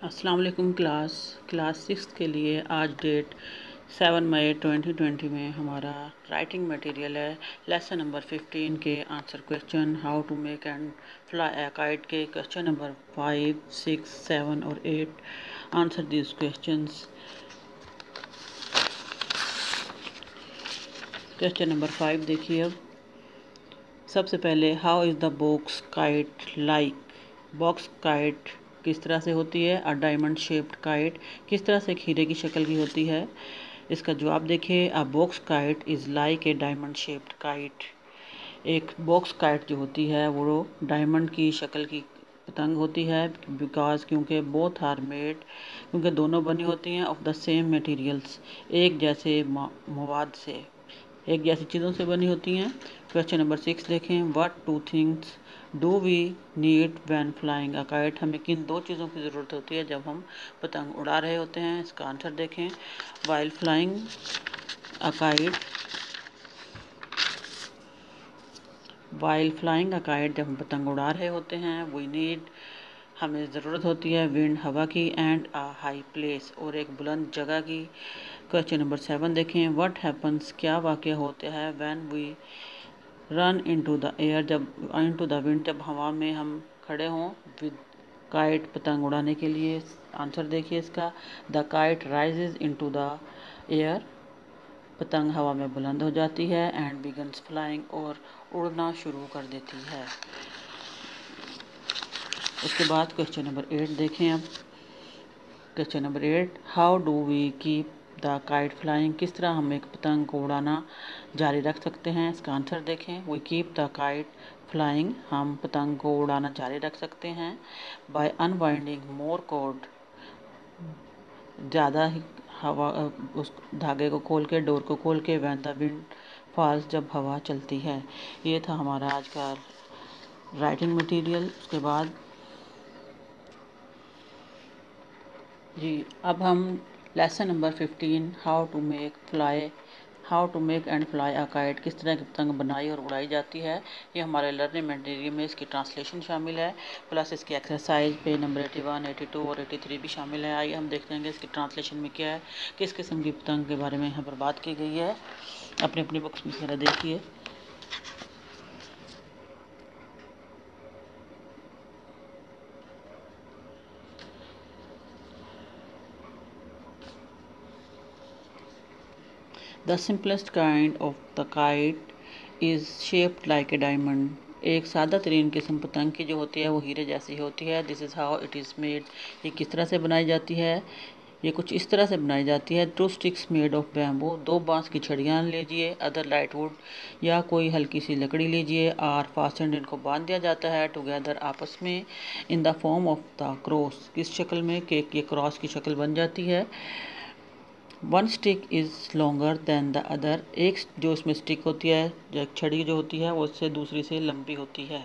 अस्सलाम वालेकुम क्लास 6 के लिए आज डेट 7 मई 2020 में हमारा राइटिंग मटेरियल है। लेसन नंबर 15 के answer question how to make and fly a kite के क्वेश्चन नंबर 5, 6, 7 और 8 answer this questions. Question number 5 देखिए। अब सबसे पहले how is the box kite like. Box kite किस तरह से होती है। अ डायमंड शेप्ड काइट किस तरह से खीरे की शक्ल की होती है। इसका जवाब देखिए। A box kite is like a diamond shaped kite. एक बॉक्स काइट जो होती है वो डायमंड की शक्ल की पतंग होती है। क्योंकि बोथ आर मेड, क्योंकि दोनों बनी होती हैं ऑफ द सेम मटेरियल्स, एक जैसे मवाद से, एक जैसी चीज़ों से बनी होती हैं। क्वेश्चन नंबर 6 देखें। What two things do we need when flying a kite. हमें किन दो चीज़ों की ज़रूरत होती है जब हम पतंग उड़ा रहे होते हैं। इसका आंसर देखें। While flying a kite, while flying a kite जब हम पतंग उड़ा रहे होते हैं वी नीड, हमें ज़रूरत होती है विंड हवा की, एंड अ हाई प्लेस और एक बुलंद जगह की। क्वेश्चन नंबर 7 देखें। व्हाट हैपन्स, क्या वाक़या होता है when we run into the air, जब इनटू द विंड, जब हवा में हम खड़े हों विद काइट पतंग उड़ाने के लिए। आंसर देखिए इसका। The kite rises into the air, पतंग हवा में बुलंद हो जाती है, एंड बिगन्स फ्लाइंग और उड़ना शुरू कर देती है। उसके बाद क्वेश्चन नंबर 8 देखें। अब question number 8 how do we keep the kite flying, किस तरह हम एक पतंग को उड़ाना जारी रख सकते हैं। इसका आंसर देखें। We keep the kite flying, हम पतंग को उड़ाना जारी रख सकते हैं बाय अनवाइंडिंग मोर कॉर्ड, ज़्यादा ही हवा उस धागे को खोल के, डोर को खोल के, व्हेन द विंड फॉल्स, जब हवा चलती है। ये था हमारा आज का राइटिंग मटेरियल। उसके बाद जी अब हम lesson number 15 how to make and fly a kite, किस तरह की पतंग बनाई और उड़ाई जाती है। ये हमारे लर्निंग मटेरियल में इसकी ट्रांसलेशन शामिल है, प्लस इसकी एक्सरसाइज पे नंबर 81, 82 और 83 भी शामिल है। आइए हम देखते हैं इसकी ट्रांसलेशन में क्या है, किस किस्म की पतंग के बारे में यहाँ पर बात की गई है। अपनी अपनी बुक्स में ज़रा देखिए। The simplest kind of the kite is shaped like a diamond. एक सादा तरीन किस्म पतंग की जो होती है वो हीरे जैसी होती है। This is how it is made, ये किस तरह से बनाई जाती है। ये कुछ इस तरह से बनाई जाती है। 2 स्टिक्स मेड ऑफ बैम्बू, 2 बांस की छड़ियाँ लीजिए। अदर लाइट वुड, या कोई हल्की सी लकड़ी लीजिए। आर फास्टेंड, इनको बांध दिया जाता है टुगेदर, आपस में, in the form of the cross, किस शक्ल में, केक ये क्रॉस की शक्ल बन जाती है। One stick is longer than the other, एक जो इसमें स्टिक होती है, जो छड़ी जो होती है वो उससे दूसरी से लंबी होती है।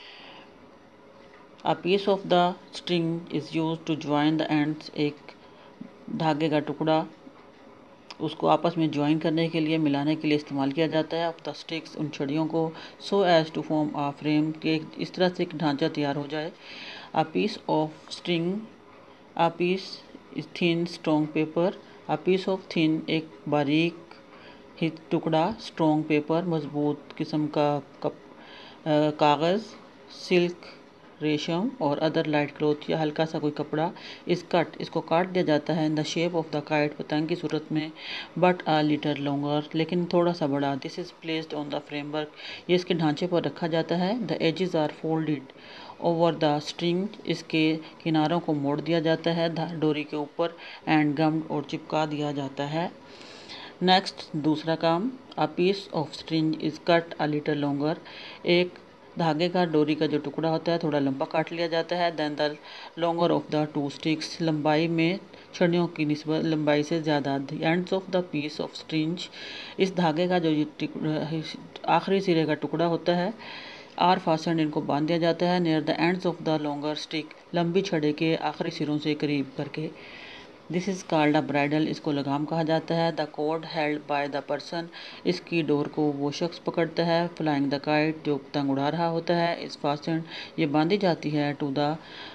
A piece of the string is use to join the ends, एक धागे का टुकड़ा उसको आपस में ज्वाइन करने के लिए, मिलाने के लिए इस्तेमाल किया जाता है। ऑफ द स्टिक्स, उन छड़ियों को, so as to form a frame, के इस तरह से एक ढांचा तैयार हो जाए। A piece of string, a piece is thin strong paper, a piece of thin, एक बारीक ही टुकड़ा, स्ट्रॉन्ग पेपर, मजबूत किस्म का कागज़, सिल्क रेशम, और अदर लाइट क्लॉथ, या हल्का सा कोई कपड़ा। इस कट, इसको काट दिया जाता है in the shape of the kite, पतंग की सूरत में, बट अ लिटल लॉन्गर, लेकिन थोड़ा सा बड़ा। This is placed on the framework, ये इसके ढांचे पर रखा जाता है। The edges are folded over the string, इसके किनारों को मोड़ दिया जाता है डोरी के ऊपर, एंड गम्ड, और चिपका दिया जाता है। नेक्स्ट दूसरा काम, a piece of string is cut a little longer, एक धागे का, डोरी का जो टुकड़ा होता है थोड़ा लंबा काट लिया जाता है। Then the longer of the 2 sticks, लंबाई में छड़ियों की निस्बत लंबाई से ज़्यादा। The ends of the piece of string, इस धागे का जो ये आखिरी सिरे का टुकड़ा होता है, आर फास्टेंड, इनको बांध दिया जाता है near the ends of the longer stick, लंबी छड़े के आखिरी सिरों से करीब करके। This is called a bridle, इसको लगाम कहा जाता है। The cord held by the person, इसकी डोर को वो शख्स पकड़ता है। फ्लाइंग द काइट, जो पतंग उड़ा रहा होता है, इस फास्टेंड, ये बांधी जाती है टू द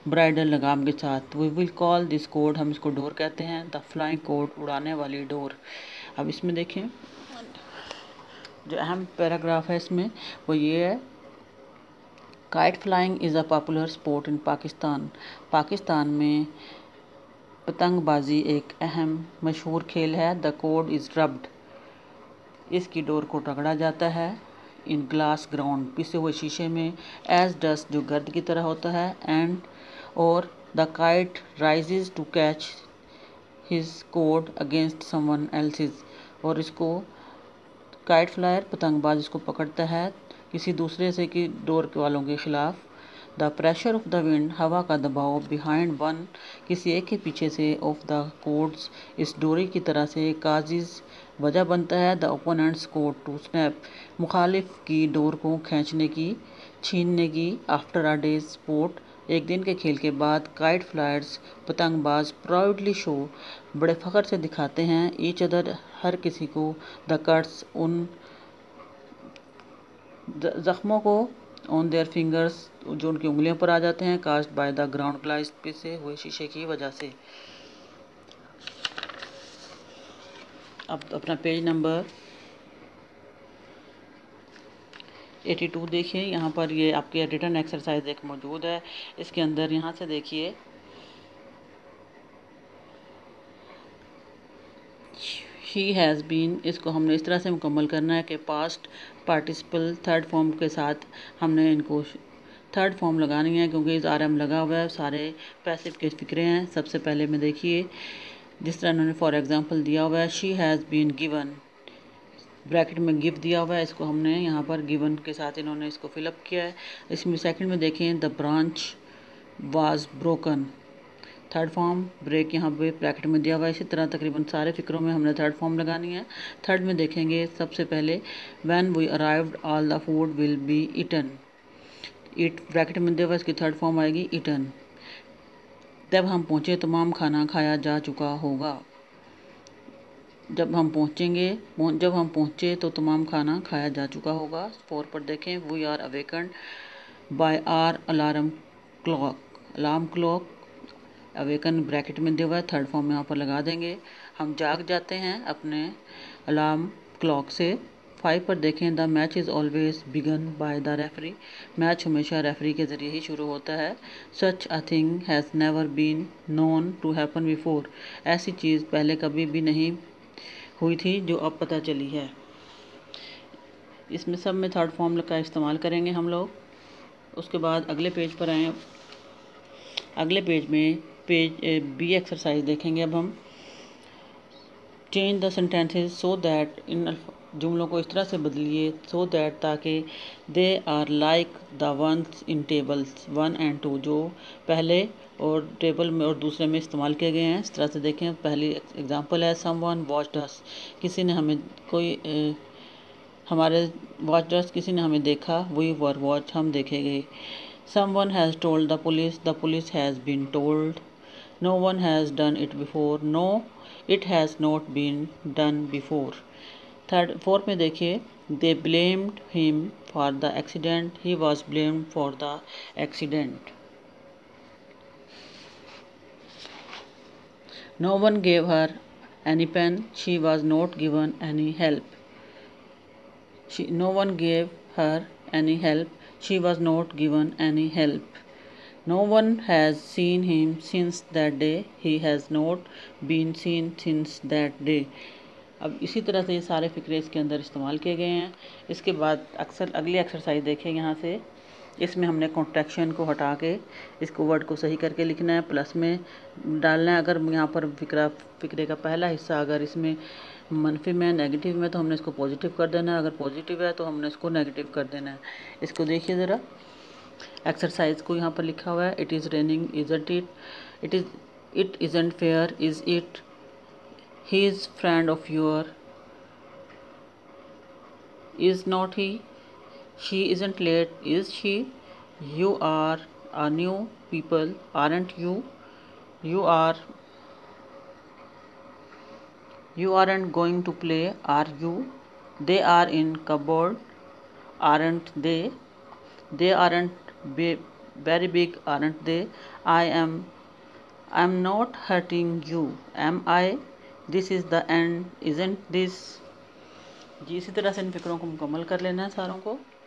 ब्राइडल लगाम के साथ। We will call this cord, हम इसको डोर कहते हैं, द फ्लाइंग कोड, उड़ाने वाली डोर। अब इसमें देखें जो अहम पैराग्राफ है इसमें वो ये है, kite flying is a popular sport in Pakistan. Pakistan में पतंगबाजी एक अहम मशहूर खेल है। द कोड इज़ रब्ड, इसकी डोर को रगड़ा जाता है। इन ग्लास ग्राउंड, पिसे हुए शीशे में। एज डस्ट, जो गर्द की तरह होता है। एंड, और the kite rises to catch his cord against someone else's, और इसको काइट फ्लायर पतंगबाज इसको पकड़ता है किसी दूसरे से की डोर वालों के खिलाफ। The pressure of the wind, हवा का दबाव। बिहाइंड वन, किसी एक के पीछे से। ऑफ द कोड्स, इस डोरी की तरह से। काजिज, वजह बनता है। The opponent's cord to snap, मुखालिफ की डोर को खींचने की, छीनने की। आफ्टर अ डेज स्पोर्ट, एक दिन के खेल के बाद। काइट फ्लायर्स, पतंगबाज। प्राउडली शो, बड़े फ़ख्र से दिखाते हैं। ईच अदर, हर किसी को। द कट्स, उन ज़ख्मों को। ऑन देयर फिंगर्स, जो उनकी उंगलियों पर आ जाते हैं। Cast by the ground glass, से हुए शीशे की वजह से। अब अपना पेज नंबर 82 देखिए, यहाँ पर ये आपके रिटर्न एक्सरसाइज एक मौजूद है। इसके अंदर यहाँ से देखिए, ही हैज़ बीन, इसको हमने इस तरह से मुकम्मल करना है कि पास्ट पार्टिसिपल थर्ड फॉर्म के साथ हमने इनको थर्ड फॉर्म लगानी है, क्योंकि इस आर एम लगा हुआ है, सारे पैसिव के फिक्रे हैं। सबसे पहले में देखिए जिस तरह इन्होंने फॉर एग्जांपल दिया हुआ है, she has been given, bracket में गिव दिया हुआ है, इसको हमने यहाँ पर गिवन के साथ इन्होंने इसको फिलअप किया है। इसमें सेकंड में देखें, the branch was broken, third form break यहाँ पे ब्रैकेट में दिया हुआ है। इसी तरह तकरीबन सारे फिक्रों में हमने थर्ड फॉर्म लगानी है। थर्ड में देखेंगे सबसे पहले, when we arrived all the food will be eaten, eat bracket में दिया हुआ, इसकी थर्ड फॉर्म आएगी ईटन। जब हम पहुँचे तमाम खाना खाया जा चुका होगा, जब हम पहुँचे तो तमाम खाना खाया जा चुका होगा। 4 पर देखें, we are awakened by our alarm clock, alarm clock, awaken bracket में दिया हुआ है, थर्ड फॉर्म यहाँ पर लगा देंगे। हम जाग जाते हैं अपने अलार्म क्लॉक से। 5 पर देखें, the match is always begin by the referee, match हमेशा रेफरी के ज़रिए ही शुरू होता है। Such a thing has never been known to happen before, ऐसी चीज़ पहले कभी भी नहीं हुई थी जो अब पता चली है। इसमें सब में थर्ड फॉर्म का इस्तेमाल करेंगे हम लोग। उसके बाद अगले पेज पर आएँ, अगले पेज में पेज बी एक्सरसाइज देखेंगे। अब हम change the sentences so that, इन जुमलों को इस तरह से बदलिए, सो दैट, ताकि they are like the ones in tables 1 and 2, जो पहले और टेबल में और दूसरे में इस्तेमाल किए गए हैं। इस तरह से देखें, पहली एग्जांपल है, समवन वॉच्ड अस, किसी ने हमें हमारे वॉच्ड अस, किसी ने हमें देखा। वी वर वॉच, हम देखे गए। Someone has told the police has been told. No one has done it before. No, it has not been done before. Fourth में देखिए, they blamed him for the accident. He was blamed for the accident. No one gave her any pen. She was not given any help. No one gave her any help. She was not given any help. No one has seen him since that day. He has not been seen since that day. अब इसी तरह से ये सारे फिक्रे इसके अंदर इस्तेमाल किए गए हैं। इसके बाद अक्सर अगली एक्सरसाइज देखें यहाँ से, इसमें हमने कॉन्ट्रैक्शन को हटा के इसको वर्ड को सही करके लिखना है, प्लस में डालना है। अगर यहाँ पर फिक्रे का पहला हिस्सा अगर इसमें मनफी में नेगेटिव में, तो हमने इसको पॉजिटिव कर देना है। अगर पॉजिटिव है तो हमने इसको नेगेटिव कर देना है। इसको देखिए ज़रा, एक्सरसाइज को यहाँ पर लिखा हुआ है, it is raining, isn't it, it isn't fair, is it, he is friend of your, is not he, she isn't late, is she, you are a new people, aren't you, you aren't going to play, are you, they are in cupboard, aren't they aren't very big aren't they? I am not hurting you, am I? This is the end, isn't this? जी, इसी तरह से इन फिक्रों को मुकम्मल कर लेना है सारों को।